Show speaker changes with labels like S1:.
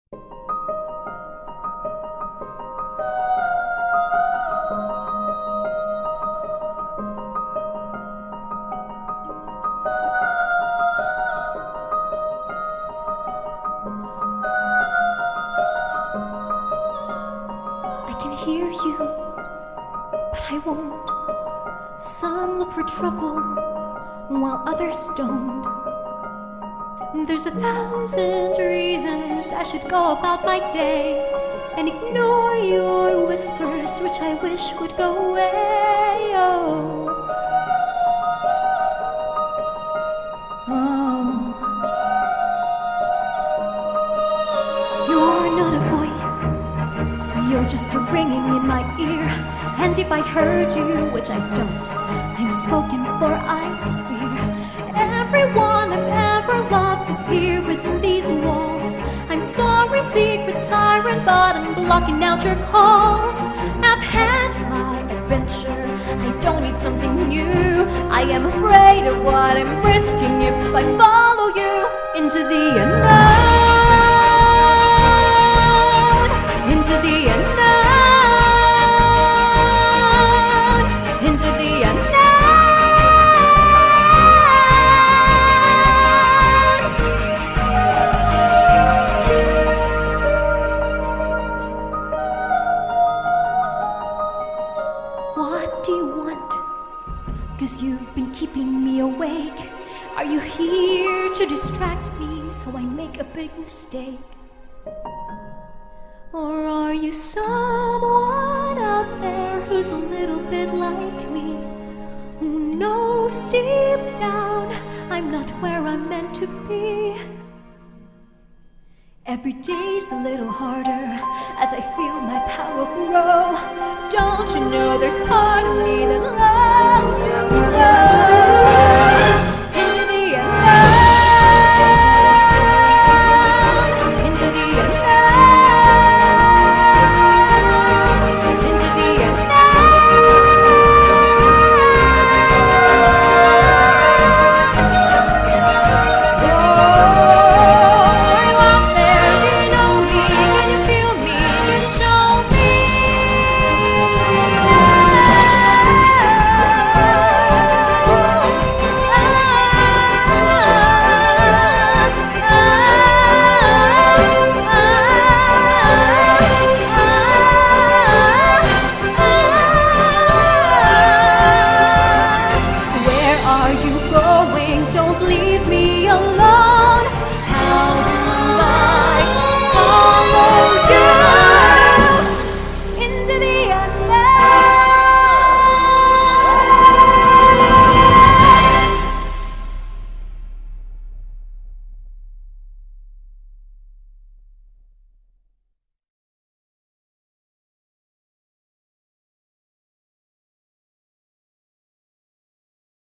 S1: I can hear you, but I won't. Some look for trouble, while others don't. There's 1,000 reasons I should go about my day and ignore your whispers, which I wish would go away. Oh, you're not a voice, you're just a ringing in my ear. And if I heard you, which I don't, I'm spoken for, I fear. Everyone I've ever loved is here within these walls. I'm sorry, secret siren, but I'm blocking out your calls. I've had my adventure, I don't need something new. I am afraid of what I'm risking if I follow you into the unknown. Into the unknown. Into the unknown. What do you want? 'Cause you've been keeping me awake. Are you here to distract me so I make a big mistake? Or are you someone out there who's a little bit like me, who knows deep down I'm not where I'm meant to be? Every day's a little harder as I feel my power grow. Don't you know there's part of me that loves to grow?